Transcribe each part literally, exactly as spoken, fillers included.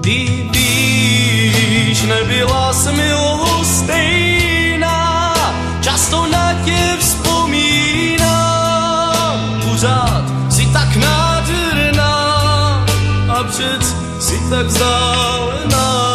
Ty víš, nebyla jsi mi lhostejná, často na tě vzpomínám. Pořád si tak nádherná a přec si tak vzdálená.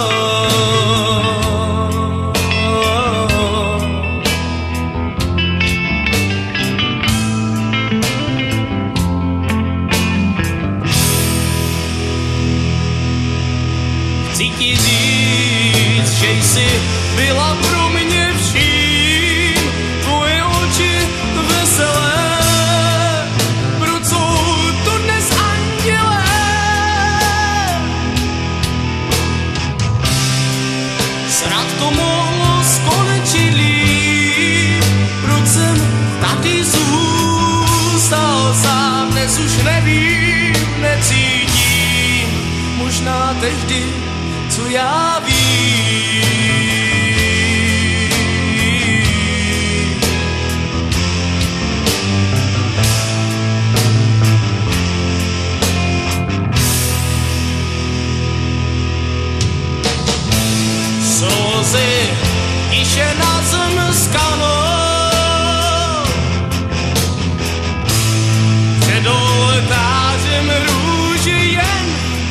Chci ti říct, že jsi byla pro mě vším, tvoje oči veselé, proč jsou tu dnes andělé? Snad to mohlo skončit líp, proč jsem tady zůstal sám, dnes už nevím, necítím, možná tehdy, co já vím. Slzy tiše na zem skanou, před oltářem růže jen.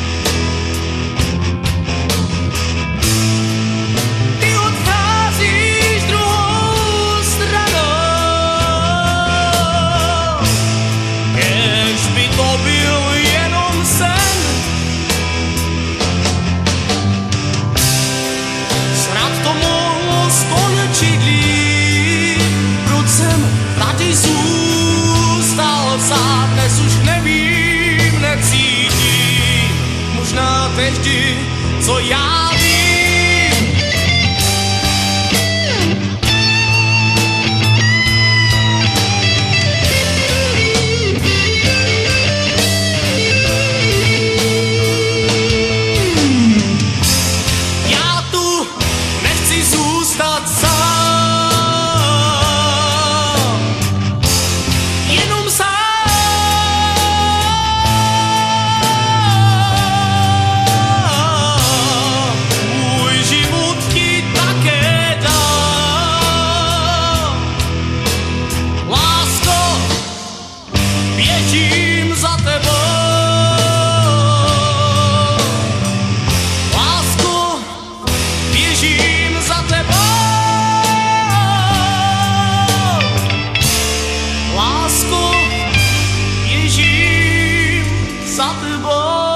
Dnes už nevím, necítím, možná tehdy, co já vím. Já tu nechci zůstat sám, jenom sám. Běžím za tebou, lásko, běžím za tebou, lásko, běžím za tebou.